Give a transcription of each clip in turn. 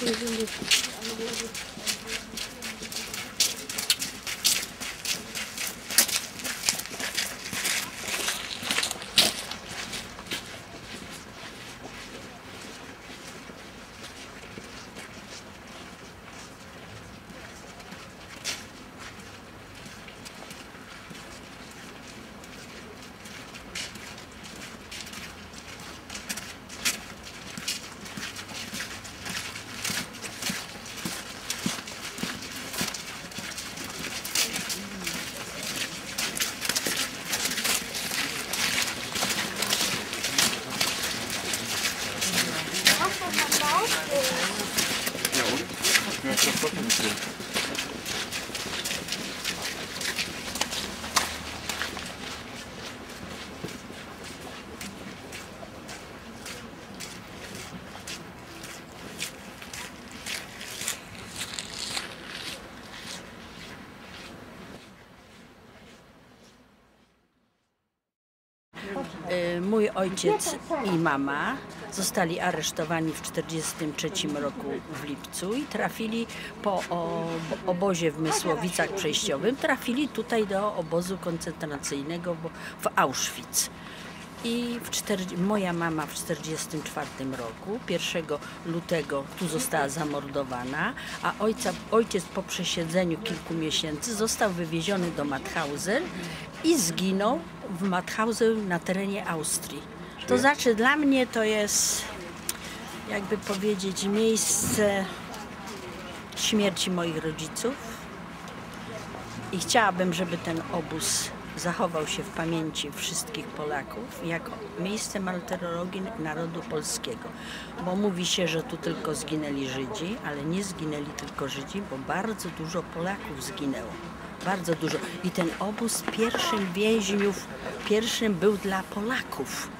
Mój ojciec i mama zostali aresztowani w 1943 roku w lipcu i trafili po obozie w Mysłowicach przejściowym, trafili tutaj do obozu koncentracyjnego w Auschwitz. I moja mama w 1944 roku, 1 lutego, tu została zamordowana, a ojciec po przesiedzeniu kilku miesięcy został wywieziony do Mauthausen i zginął w Mauthausen na terenie Austrii. To znaczy dla mnie to jest, jakby powiedzieć, miejsce śmierci moich rodziców i chciałabym, żeby ten obóz zachował się w pamięci wszystkich Polaków jako miejsce martyrologii narodu polskiego. Bo mówi się, że tu tylko zginęli Żydzi, ale nie zginęli tylko Żydzi, bo bardzo dużo Polaków zginęło. Bardzo dużo. I ten obóz pierwszym więźniów, pierwszym był dla Polaków.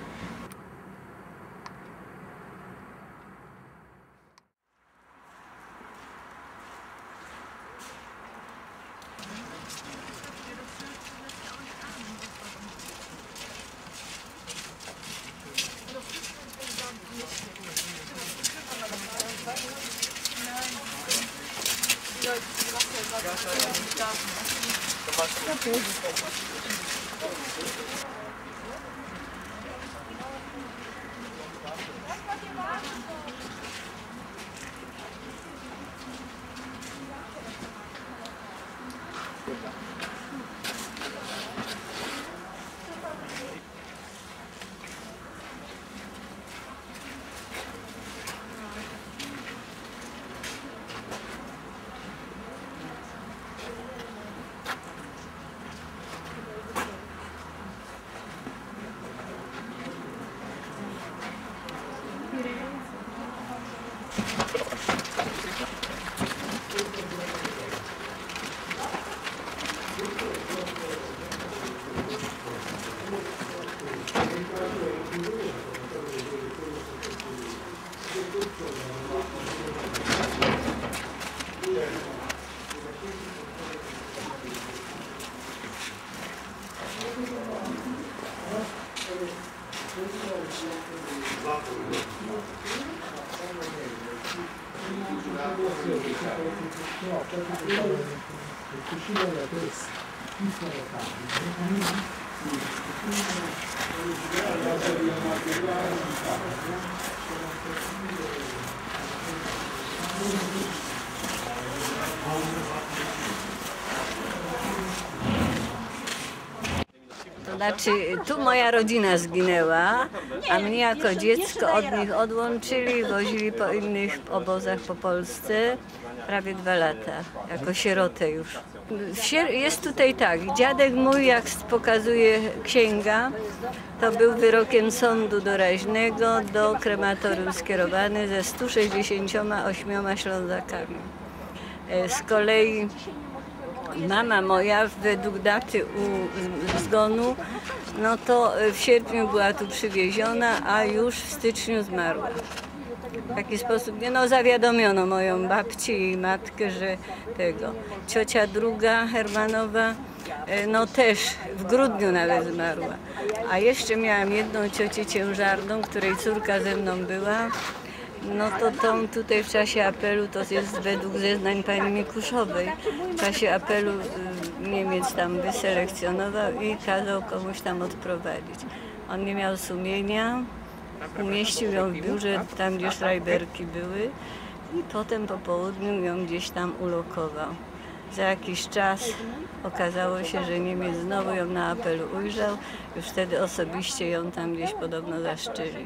To znaczy, tu moja rodzina zginęła, a mnie jako dziecko od nich odłączyli, wozili po innych obozach po Polsce prawie 2 lata, jako sierotę już. Jest tutaj tak, dziadek mój, jak pokazuje księga, to był wyrokiem sądu doraźnego do krematorium skierowany ze 168 Ślązakami. Z kolei mama moja według daty zgonu, no to w sierpniu była tu przywieziona, a już w styczniu zmarła. W taki sposób, no zawiadomiono moją babcię i matkę, że tego. Ciocia druga, Hermanowa, no też w grudniu nawet zmarła. A jeszcze miałam jedną ciocię ciężarną, której córka ze mną była No to tutaj w czasie apelu to jest według zeznań pani Mikuszowej. W czasie apelu Niemiec tam wyselekcjonował i kazał komuś tam odprowadzić. On nie miał sumienia, umieścił ją w biurze tam, gdzie szrajberki były i potem po południu ją gdzieś tam ulokował. Za jakiś czas okazało się, że Niemiec znowu ją na apelu ujrzał, już wtedy osobiście ją tam gdzieś podobno zaszczylił.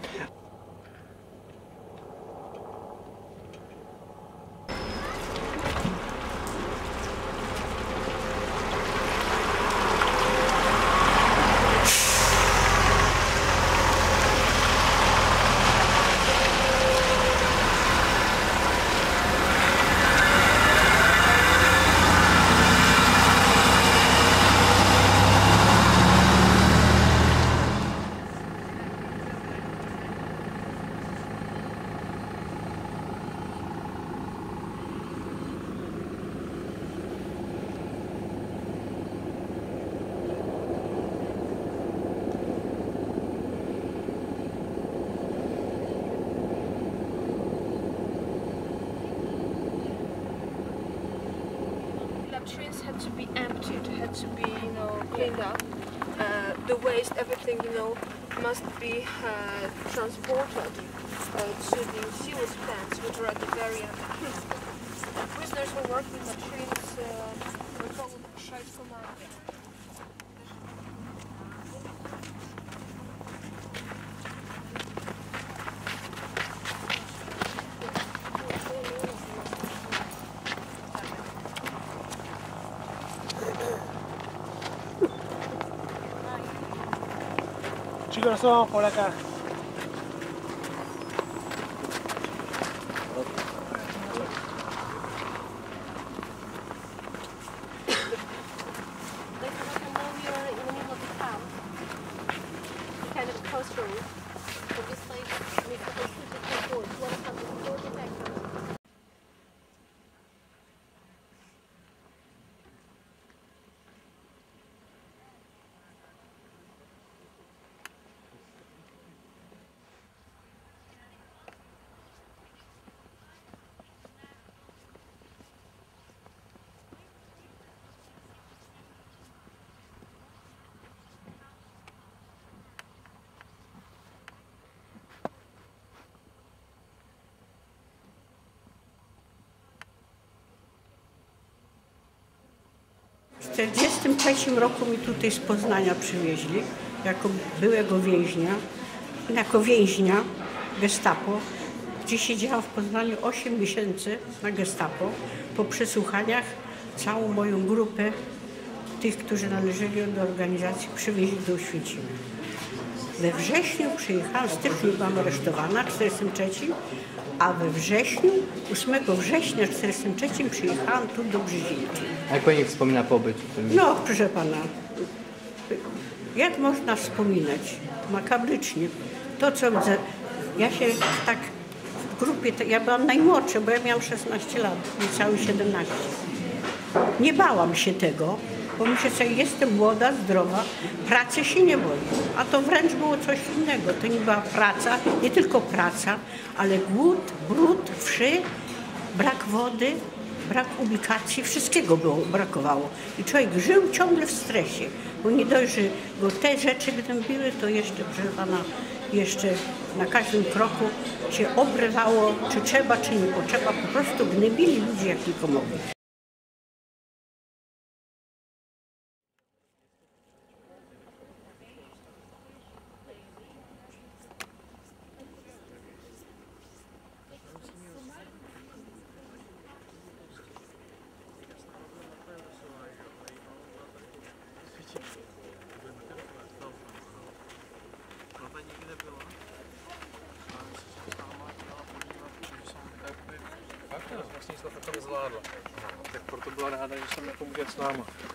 Latrines had to be emptied, had to be, cleaned up. The waste, everything, must be transported to the sewage plants, which are at the very end. Prisoners who worked in latrines were called Scheidskommande. Chicos, vamos por acá. W 1943 roku mi tutaj z Poznania przywieźli jako byłego więźnia, jako więźnia gestapo, gdzie siedziałam w Poznaniu 8 miesięcy na gestapo. Po przesłuchaniach całą moją grupę tych, którzy należeli do organizacji, przywieźli do Oświęcimia. We wrześniu przyjechałam, w styczniu byłam aresztowana w 1943, a we wrześniu, 8 września w 1943 przyjechałam tu do Brzezinki. A jak pani wspomina pobyt? No, proszę pana, jak można wspominać makabrycznie to, co ja się tak w grupie, ja byłam najmłodsza, bo ja miałam 16 lat, niecałe 17. Nie bałam się tego, bo myślę sobie, jestem młoda, zdrowa, pracy się nie boję. A to wręcz było coś innego. To nie była praca, nie tylko praca, ale głód, brud, wszy, brak wody, brak ubikacji, wszystkiego brakowało. I człowiek żył ciągle w stresie, bo nie dość, że go te rzeczy gnębiły, to jeszcze, proszę pana, jeszcze na każdym kroku się obrywało, czy trzeba, czy nie potrzeba. Po prostu gnębili ludzi jak tylko mogli. Tak, właśnie jest to zvládla. Tak proto byla ráda, že jsem jako vůbec s náma.